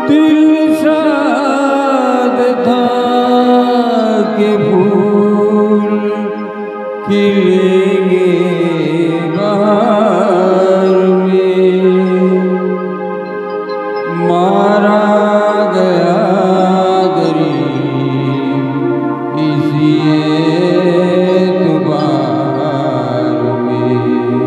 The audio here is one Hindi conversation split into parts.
दिल शाद था कि फूल खिलेंगे बहार में, मारा गया गरीब इसी एतबार में।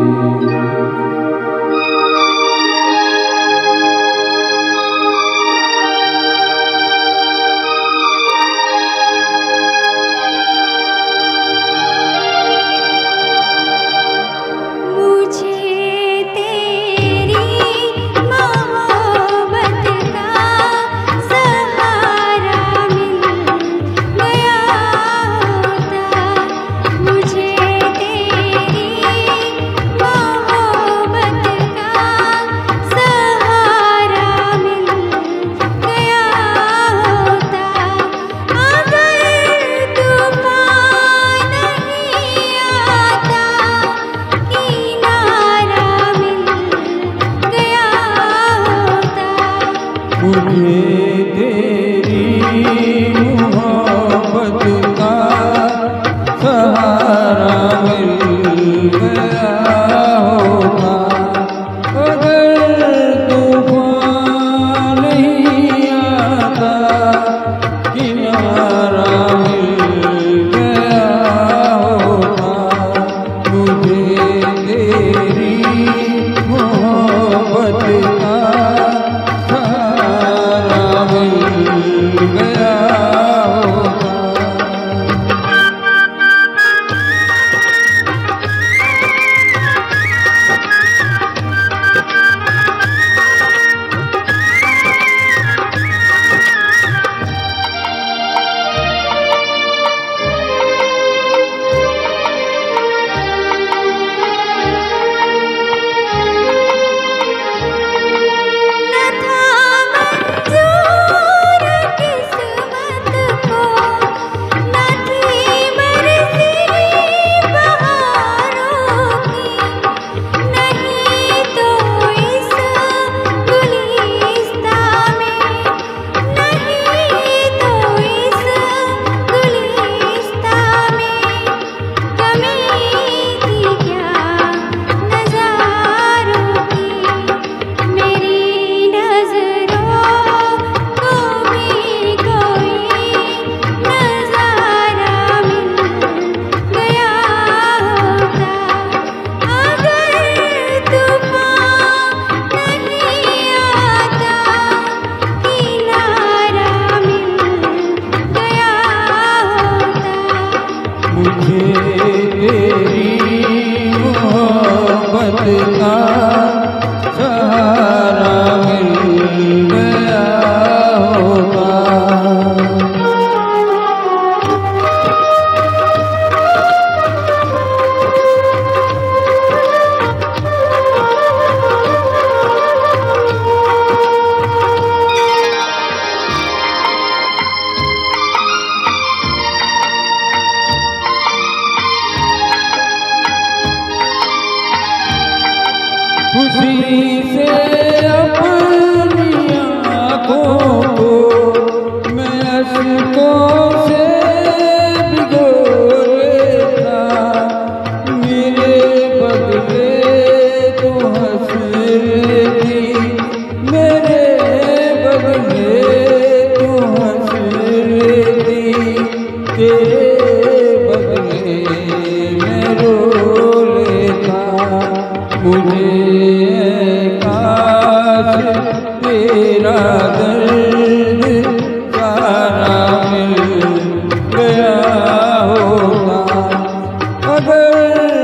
मुझे तेरी मोहब्बत का सहारा मिल गया होता, अगर तूफान नहीं आता किनारा मिल गया होता। मुझे तेरी मोहब्बत का गया होता। मुझे तेरी मोहब्बत का सहारा मिल गया होगा। खुशी से अपनी आँखों को मैं अश्कों से भिगो लेता, मेरे बदले तो हंस लेती, मेरे बदले तो हंस लेती, तेरे बदले मैं रो लेता। मुझे काश तेरा दर्द सारा मिल गया होता, अगर